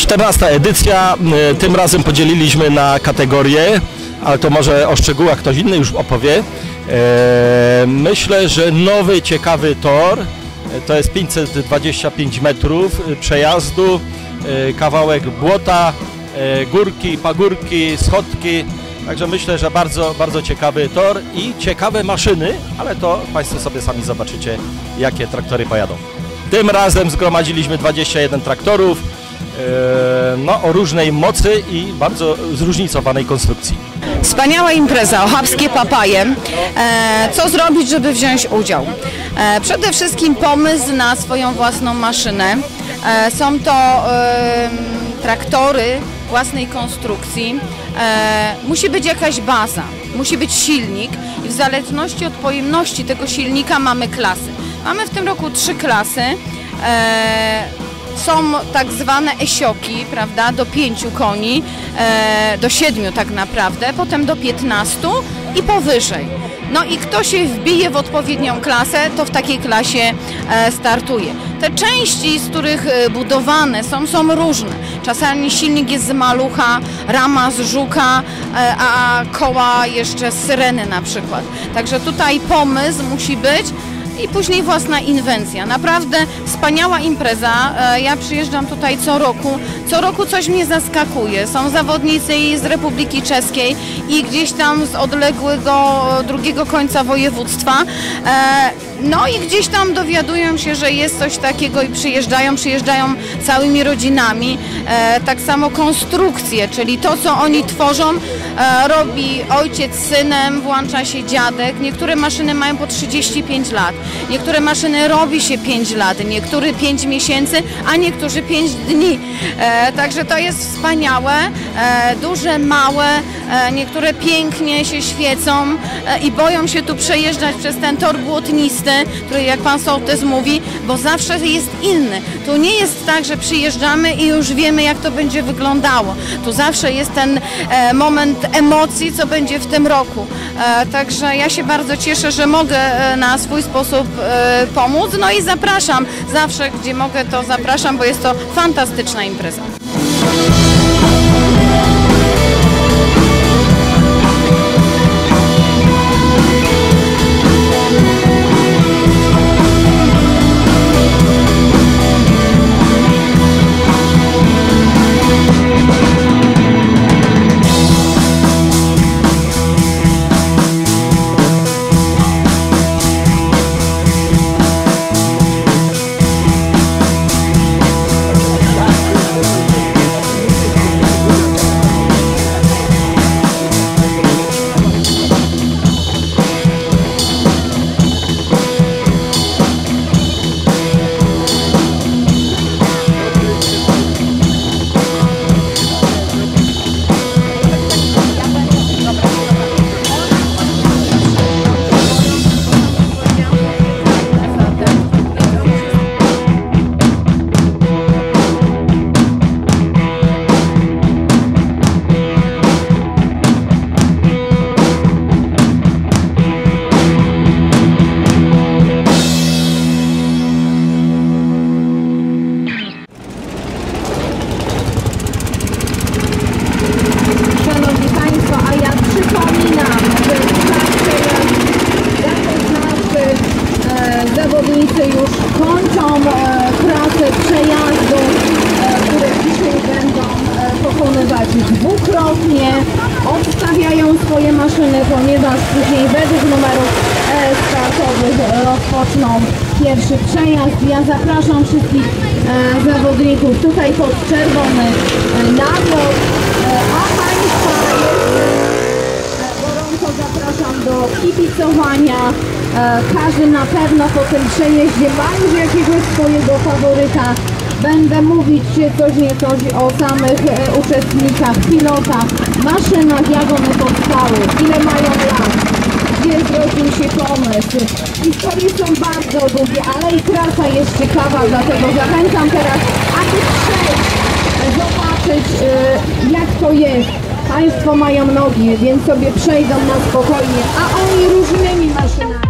14. edycja, tym razem podzieliliśmy na kategorie, ale to może o szczegółach ktoś inny już opowie. Myślę, że nowy, ciekawy tor, to jest 525 metrów przejazdu, kawałek błota, górki, pagórki, schodki, także myślę, że bardzo, bardzo ciekawy tor i ciekawe maszyny, ale to Państwo sobie sami zobaczycie, jakie traktory pojadą. Tym razem zgromadziliśmy 21 traktorów, no, o różnej mocy i bardzo zróżnicowanej konstrukcji. Wspaniała impreza, Ochabskie Papaje. Co zrobić, żeby wziąć udział? Przede wszystkim pomysł na swoją własną maszynę. Są to traktory własnej konstrukcji. Musi być jakaś baza, musi być silnik i w zależności od pojemności tego silnika mamy klasy. Mamy w tym roku 3 klasy. Są tak zwane esioki, prawda, do 5 koni, do 7 tak naprawdę, potem do 15 i powyżej. No i kto się wbije w odpowiednią klasę, to w takiej klasie startuje. Te części, z których budowane są różne. Czasami silnik jest z malucha, rama z żuka, a koła jeszcze z syreny na przykład. Także tutaj pomysł musi być. I później własna inwencja. Naprawdę wspaniała impreza. Ja przyjeżdżam tutaj co roku coś mnie zaskakuje. Są zawodnicy i z Republiki Czeskiej i gdzieś tam z odległego drugiego końca województwa. No i gdzieś tam dowiadują się, że jest coś takiego i przyjeżdżają całymi rodzinami. Tak samo konstrukcje, czyli to, co oni tworzą, robi ojciec z synem, włącza się dziadek. Niektóre maszyny mają po 35 lat. Niektóre maszyny robi się 5 lat, niektóre 5 miesięcy, a niektórzy 5 dni. Także to jest wspaniałe, duże, małe, niektóre pięknie się świecą i boją się tu przejeżdżać przez ten tor błotnisty, który jak pan sołtys mówi, bo zawsze jest inny. Tu nie jest tak, że przyjeżdżamy i już wiemy, jak to będzie wyglądało. Tu zawsze jest ten moment emocji, co będzie w tym roku. Także ja się bardzo cieszę, że mogę na swój sposób pomóc. No i zapraszam, zawsze gdzie mogę, to zapraszam, bo jest to fantastyczna impreza. Zawodnicy już kończą trasę przejazdu, które dzisiaj będą pokonywać dwukrotnie. Odstawiają swoje maszyny, ponieważ później według numerów startowych rozpoczną pierwszy przejazd. Ja zapraszam wszystkich zawodników tutaj pod czerwony namiot, a Państwa gorąco zapraszam do kibicowania. Każdy na pewno po tym przejeździe ma już jakiegoś swojego faworyta. Będę mówić coś niecoś o samych uczestnikach, pilotach, maszynach, jak one powstały, ile mają lat, gdzie zrodził się pomysł. Historie są bardzo długie, ale i trasa jest ciekawa, dlatego zachęcam teraz, aby przejść, zobaczyć jak to jest. Państwo mają nogi, więc sobie przejdą na spokojnie, a oni różnymi maszynami.